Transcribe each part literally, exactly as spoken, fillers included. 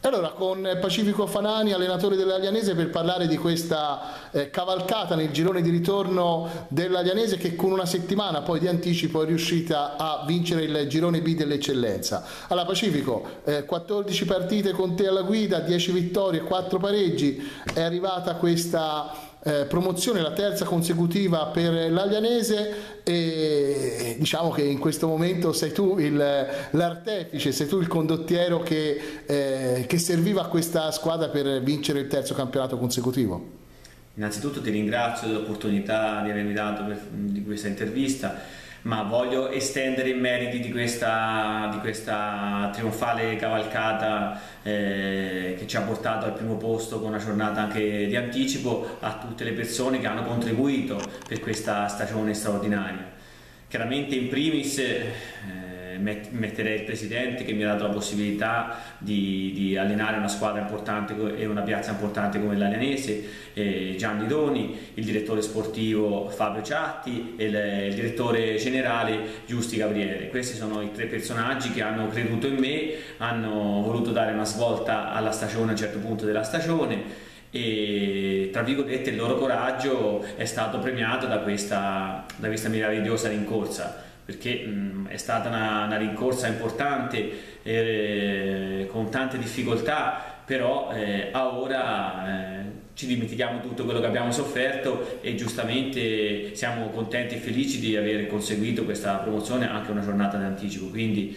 Allora, con Pacifico Fanani, allenatore dell'Aglianese, per parlare di questa eh, cavalcata nel girone di ritorno dell'Aglianese, che con una settimana poi di anticipo è riuscita a vincere il girone B dell'eccellenza. Allora Pacifico, eh, quattordici partite con te alla guida, dieci vittorie, quattro pareggi, è arrivata questa Eh, promozione, la terza consecutiva per l'Aglianese, e diciamo che in questo momento sei tu l'artefice, sei tu il condottiero che, eh, che serviva a questa squadra per vincere il terzo campionato consecutivo. Innanzitutto ti ringrazio dell'opportunità di avermi dato per, di questa intervista, ma voglio estendere i meriti di questa, di questa trionfale cavalcata eh, che ci ha portato al primo posto con una giornata anche di anticipo, a tutte le persone che hanno contribuito per questa stagione straordinaria. Chiaramente in primis eh, metterei il presidente che mi ha dato la possibilità di, di allenare una squadra importante e una piazza importante come l'Aglianese, eh, Gianni Doni, il direttore sportivo Fabio Ciatti e il, il direttore generale Giusti Gabriele. Questi sono i tre personaggi che hanno creduto in me, hanno voluto dare una svolta alla stagione a un certo punto della stagione, e tra virgolette il loro coraggio è stato premiato da questa, da questa meravigliosa rincorsa, perché mh, è stata una, una rincorsa importante eh, con tante difficoltà, però eh, a ora eh, ci dimentichiamo tutto quello che abbiamo sofferto e giustamente siamo contenti e felici di aver conseguito questa promozione anche una giornata d'anticipo. Quindi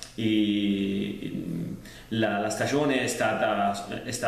I, la, la stagione è stata, è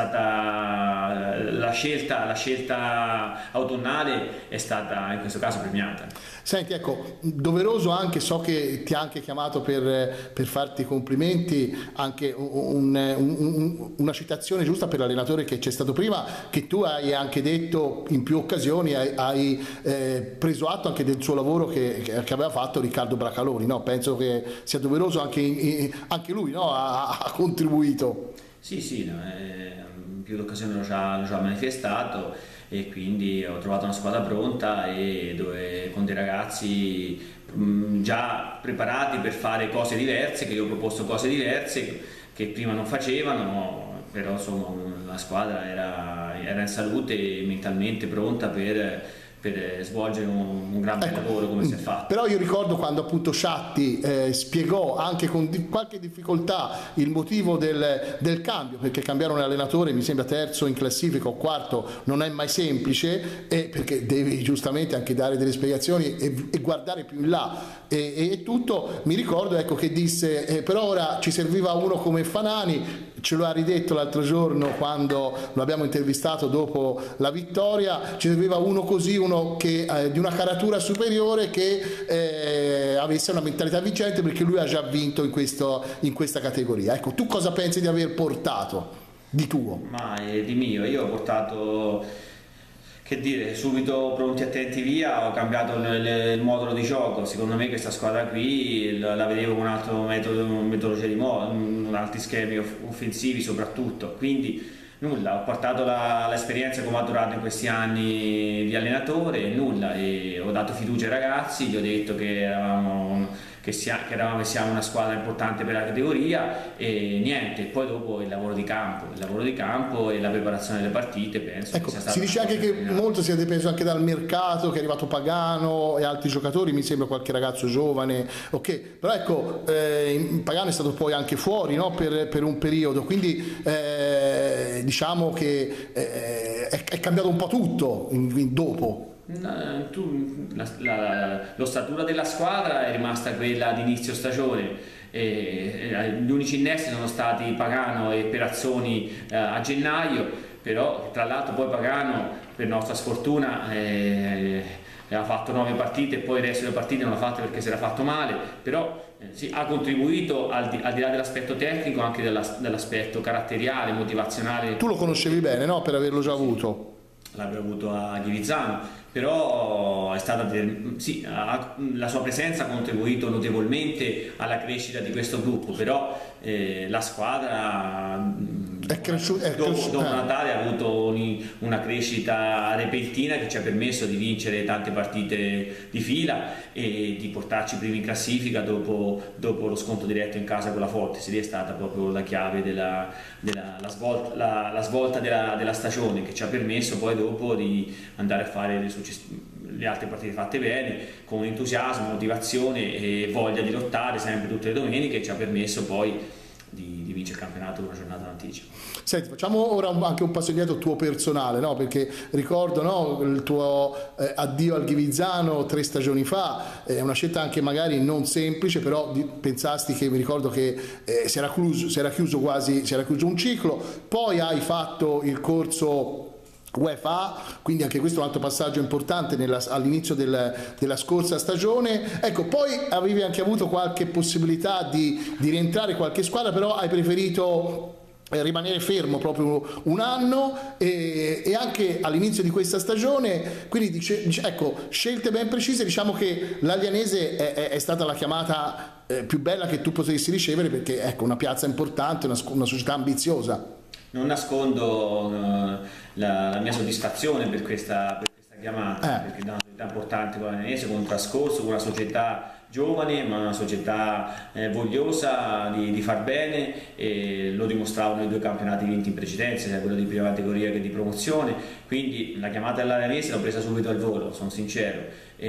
stata la scelta, la scelta autunnale è stata in questo caso premiata. Senti, ecco, doveroso anche, so che ti ha anche chiamato per, per farti complimenti, anche un, un, un, una citazione giusta per l'allenatore che c'è stato prima, che tu hai anche detto in più occasioni, hai, hai eh, preso atto anche del suo lavoro che, che aveva fatto Riccardo Bracaloni, no? Penso che sia doveroso anche, in, anche lui, no? ha, ha contribuito. Sì, sì, no, eh, in più occasioni lo ci ha, lo ci ha manifestato, e quindi ho trovato una squadra pronta e dove, con dei ragazzi mh, già preparati per fare cose diverse, che io ho proposto cose diverse che prima non facevano, però insomma la squadra era, era in salute e mentalmente pronta per per svolgere un, un grande ecco, lavoro come si è fatto. Però io ricordo quando appunto Ciatti eh, spiegò anche con di, qualche difficoltà il motivo del, del cambio, perché cambiare un allenatore, mi sembra terzo in classifica o quarto, non è mai semplice, e perché devi giustamente anche dare delle spiegazioni e, e guardare più in là e, e, e tutto. Mi ricordo ecco che disse eh, però ora ci serviva uno come Fanani, ce lo ha ridetto l'altro giorno quando lo abbiamo intervistato dopo la vittoria, ci serviva uno così, uno che, eh, di una caratura superiore, che eh, avesse una mentalità vincente, perché lui ha già vinto in, questo, in questa categoria. Ecco, tu cosa pensi di aver portato di tuo? Ma eh, di mio, io ho portato, che dire, subito pronti attenti via, ho cambiato il, il modulo di gioco. Secondo me questa squadra qui la vedevo con un altro metodo, metodologia di modo, con altri schemi offensivi soprattutto, quindi nulla, ho portato l'esperienza che ho maturato in questi anni di allenatore, nulla, e ho dato fiducia ai ragazzi, gli ho detto che eravamo che, sia, che eravamo e siamo una squadra importante per la categoria, e niente, poi dopo il lavoro di campo, il lavoro di campo e la preparazione delle partite, penso ecco, che sia si dice anche che molto sia dipeso anche dal mercato, che è arrivato Pagano e altri giocatori, mi sembra qualche ragazzo giovane, ok, però ecco eh, Pagano è stato poi anche fuori, no? per, per un periodo, quindi eh, diciamo che eh, è, è cambiato un po' tutto in, in, dopo. No, tu, la, la, l'ossatura della squadra è rimasta quella di inizio stagione, e, e, gli unici innesti sono stati Pagano e Perazzoni eh, a gennaio, però tra l'altro poi Pagano, per nostra sfortuna, eh, ha fatto nove partite e poi il resto delle partite non l'ha fatte perché si era fatto male, però eh, sì, ha contribuito al di, al di là dell'aspetto tecnico anche dell'aspetto caratteriale, motivazionale. Tu lo conoscevi bene, no? Per averlo già avuto. L'avrei avuto a Ghivizzano, però è stata, sì, la sua presenza ha contribuito notevolmente alla crescita di questo gruppo, però eh, la squadra È cresciuto, è dopo, cresciuto, dopo eh. Natale ha avuto una crescita repentina che ci ha permesso di vincere tante partite di fila e di portarci primi in classifica dopo, dopo lo scontro diretto in casa con la Fortis. Lì è stata proprio la chiave della, della la svolta, la, la svolta della, della stagione, che ci ha permesso poi dopo di andare a fare le, le altre partite fatte bene con entusiasmo, motivazione e voglia di lottare sempre tutte le domeniche, ci ha permesso poi di, di vincere il campionato con una giornata d'anticipo. Senti, facciamo ora anche un passo indietro tuo personale, no? Perché ricordo, no, il tuo eh, addio al Ghivizzano tre stagioni fa, è una scelta anche magari non semplice, però di, pensasti che, mi ricordo che eh, si era chiuso, si era chiuso quasi, si era chiuso un ciclo, poi hai fatto il corso UEFA, quindi anche questo è un altro passaggio importante all'inizio del, della scorsa stagione. Ecco, poi avevi anche avuto qualche possibilità di, di rientrare in qualche squadra, però hai preferito rimanere fermo proprio un anno e, e anche all'inizio di questa stagione, quindi dice, dice, ecco, scelte ben precise. Diciamo che l'Aglianese è, è, è stata la chiamata eh, più bella che tu potessi ricevere, perché ecco, una piazza importante, una, una società ambiziosa. Non nascondo uh, la, la mia soddisfazione per questa, per questa chiamata, eh. perché è una società importante con l'Aglianese, con un trascorso, con una società giovane, ma una società eh, vogliosa di, di far bene, e lo dimostravano i due campionati vinti in precedenza, sia quello di prima categoria che di promozione. Quindi la chiamata dell'Aglianese l'ho presa subito al volo, sono sincero.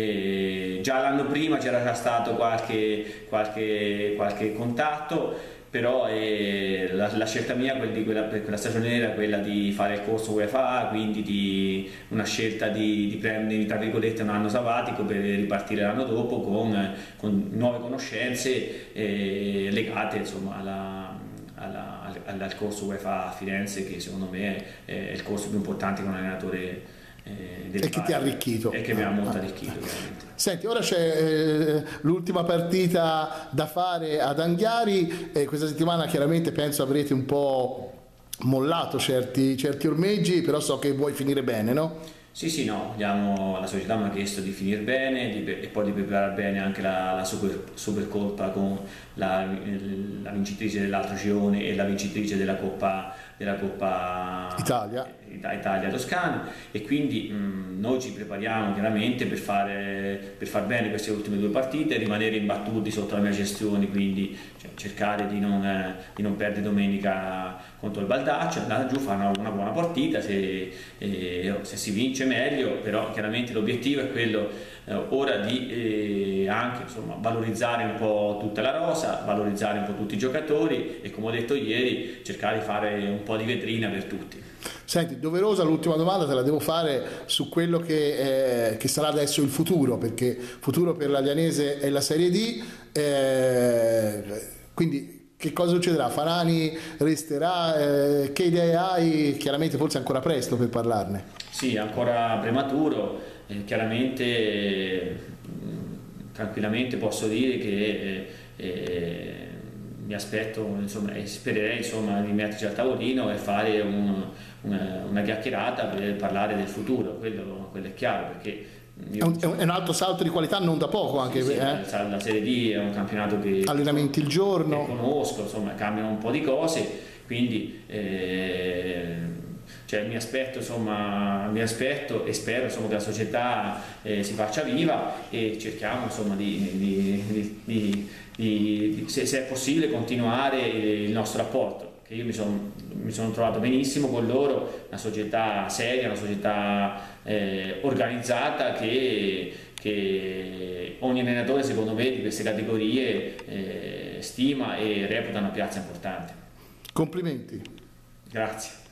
E già l'anno prima c'era già stato qualche, qualche, qualche contatto, però eh, la, la scelta mia quella di quella, per quella stagione era quella di fare il corso UEFA, quindi di una scelta di, di prendere tra virgolette un anno sabbatico per ripartire l'anno dopo con, con nuove conoscenze eh, legate insomma alla, alla, al, al corso UEFA a Firenze, che secondo me è il corso più importante con un allenatore Eh, e che ti ha arricchito e che mi ha molto arricchito, veramente. Senti, ora c'è eh, l'ultima partita da fare ad Anghiari e questa settimana chiaramente penso avrete un po' mollato certi, certi ormeggi, però so che vuoi finire bene, no? Sì, sì, no, abbiamo, la società mi ha chiesto di finire bene di, e poi di preparare bene anche la, la super, Supercoppa con la, la vincitrice dell'altro girone e la vincitrice della Coppa, della Coppa Italia. Italia Toscana, e quindi mh, noi ci prepariamo chiaramente per fare per far bene queste ultime due partite, rimanere imbattuti sotto la mia gestione, quindi cioè, cercare di non, eh, di non perdere domenica contro il Baldaccio, andare giù, fare una, una buona partita, se, eh, se si vince meglio, però chiaramente l'obiettivo è quello eh, ora di eh, anche insomma, valorizzare un po' tutta la rosa, valorizzare un po' tutti i giocatori e, come ho detto ieri, cercare di fare un po' di vetrina per tutti. Senti, doverosa l'ultima domanda, te la devo fare su quello che, eh, che sarà adesso il futuro, perché futuro per l'Aglianese è la Serie D, eh, quindi che cosa succederà? Farani resterà? Eh, che idee hai? Chiaramente forse è ancora presto per parlarne. Sì, ancora prematuro, eh, chiaramente eh, tranquillamente posso dire che eh, eh, mi aspetto, insomma, e spererei insomma, di metterci al tavolino e fare un, una, una chiacchierata per parlare del futuro, quello, quello è chiaro, perché io, è, un, è un altro salto di qualità non da poco anche. Sì, sì, eh? la Serie D è un campionato che allenamenti il giorno, che conosco, insomma cambiano un po' di cose, quindi eh, cioè, mi aspetto insomma mi aspetto e spero insomma che la società eh, si faccia viva e cerchiamo insomma di, di, di, di, di se, se è possibile continuare il nostro rapporto. Io mi sono, mi sono trovato benissimo con loro, una società seria, una società eh, organizzata che, che ogni allenatore secondo me di queste categorie eh, stima e reputa una piazza importante. Complimenti. Grazie.